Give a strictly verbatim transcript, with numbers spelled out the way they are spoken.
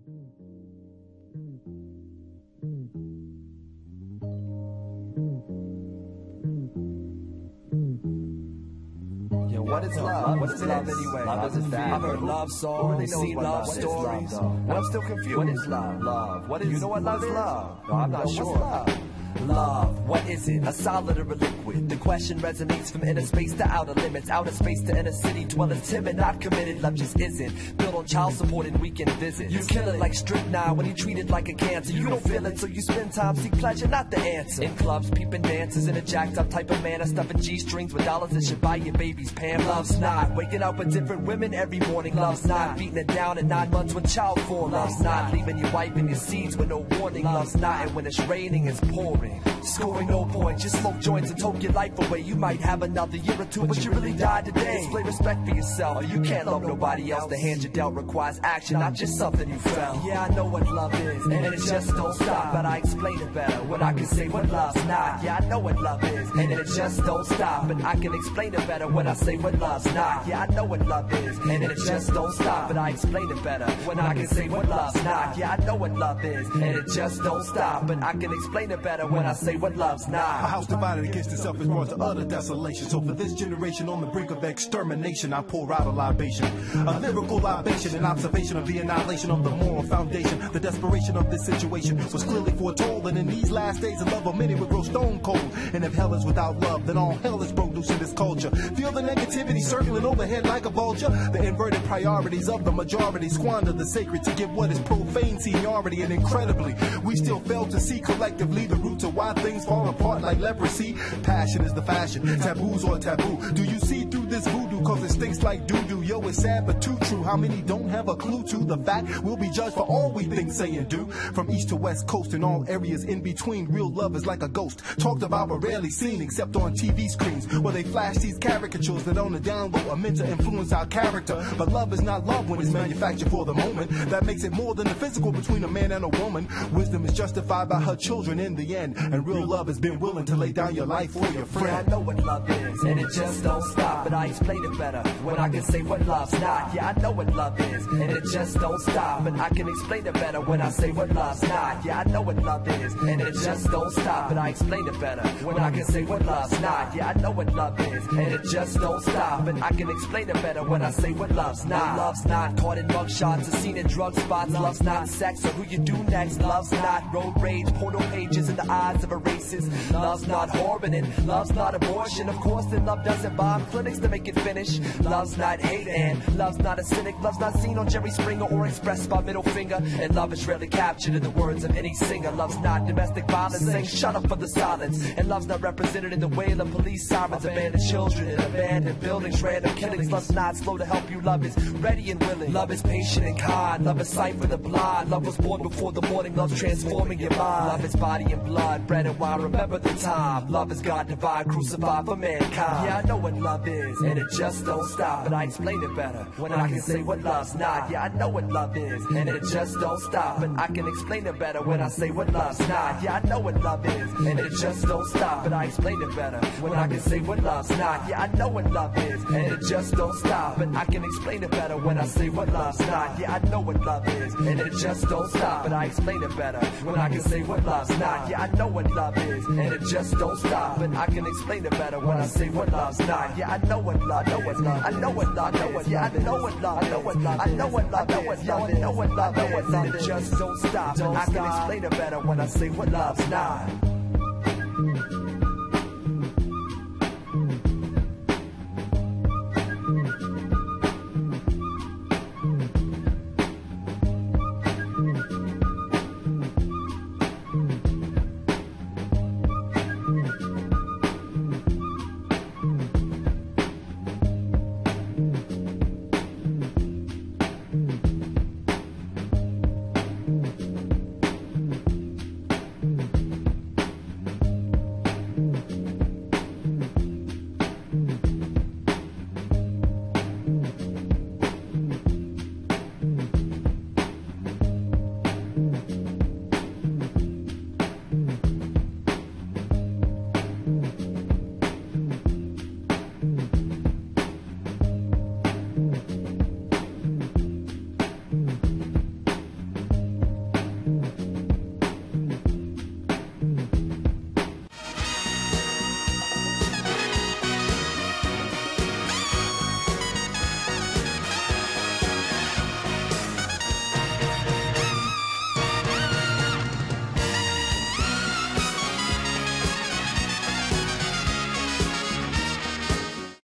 Yo, what is love? What is love anyway? Love is that. I've heard love songs, seen love stories, and I'm still confused. What is love? Love. What is? You know what love is? Love. No, I'm not sure. Love? Love, what is it? A solid or a liquid? The question resonates from inner space to outer limits, outer space to inner city. Dwelling timid, not committed. Love just isn't built on child support and weekend visits. You kill it like strychnine when you treat it like a cancer. You don't feel it, so you spend time seek pleasure, not the answer. In clubs, peeping dances in a jacked up type of manner, stuffing G-strings with dollars that should buy your baby's pants. Love's not waking up with different women every morning. Love's not beating it down in nine months when child form. Love's not leaving your wife and your seeds with no warning. Love's not, and when it's raining, it's pouring. Scoring no points, just smoke joints and talk your life away. You might have another year or two, but you really died today. Display respect for yourself, or you can't love nobody else. The hand you dealt requires action, not just something you felt. Yeah, I know what love is, and it just don't stop, but I explain it better when I can say what love's not. Yeah, I know what love is, and it just don't stop, but I can explain it better when I say what love's not. Yeah, I know what love is, and it just don't stop, but I explain it better when I can say what love's not. Yeah, I know what love is, and it just don't stop, but I can explain it better when I say what love's not. A house divided against itself is brought to utter desolation. So for this generation on the brink of extermination, I pour out a libation, a lyrical libation, an observation of the annihilation of the moral foundation. The desperation of this situation was clearly foretold, and in these last days the love of many would grow stone cold. And if hell is without love, then all hell is broke loose in this culture. Feel the negativity circling overhead like a vulture. The inverted priorities of the majority squander the sacred to give what is profane seniority, and incredibly we still fail to see collectively the roots of why things fall apart like leprosy. Passion is the fashion, taboos are taboo. Do you see through this voodoo? Cause it stinks like doo-doo. Yo, it's sad but too true. How many don't have a clue to the fact we'll be judged for all we think, say, and do? From east to west coast and all areas in between, real love is like a ghost, talked about but rarely seen except on T V screens, where they flash these caricatures that on the down low are meant to influence our character. But love is not love when it's manufactured for the moment. That makes it more than the physical between a man and a woman. Wisdom is justified by her children in the end, and real love has been willing to lay down your life for your friend. Yeah, I know what love is, and it just don't stop, but I explain it better when I can say what love's not. Yeah, I know what love is, and it just don't stop, but I can explain it better when I say what love's not. Yeah, I know what love is, and it just don't stop, but I explain it better when I can say what love's not. Yeah, I know what love is, and it just don't stop, but I can explain it better when I say what love's not. Love's not caught in mug shots or seen in drug spots. Love's not sex or who you do next. Love's not road rage, portal pages in the eyes of a racist. Love's not whoring, and love's not abortion. Of course, then love doesn't bomb clinics to make it finish. Love's not hate, and love's not a cynic. Love's not seen on Jerry Springer or expressed by middle finger. And love is rarely captured in the words of any singer. Love's not domestic violence, saying shut up for the silence. And love's not represented in the wail of police sirens, abandoned children in abandoned buildings, random killings. Love's not slow to help you. Love is ready and willing. Love is patient and kind. Love is sight for the blind. Love was born before the morning. Love's transforming your mind. Love is body and blood, bread and wine. Remember the time. Love is God divine, crucified for mankind. Yeah, I know what love is, and it just don't stop, but I explain it better when I can say what love's not. Yeah, I know what love is, and it just don't stop, but I can explain it better when I say what love's not. Yeah, I know what love is, and it just don't stop, but I explain it better when I can say what love's not. Yeah, I know what love is, and it just don't stop, but I can explain it better when I say what love's not. Yeah, I know what love is, and it just don't stop, but I explain it better when I can say what love's not. Yeah, I know what love is, and it just don't stop, but I can explain it better when I say what love's not. Yeah, I know what love, know what love, I know what love, know what yeah, I know what love, I know what love, I know what love, know what love, I know what love, know what love, it just don't stop, but I can explain it better when I say what love's not.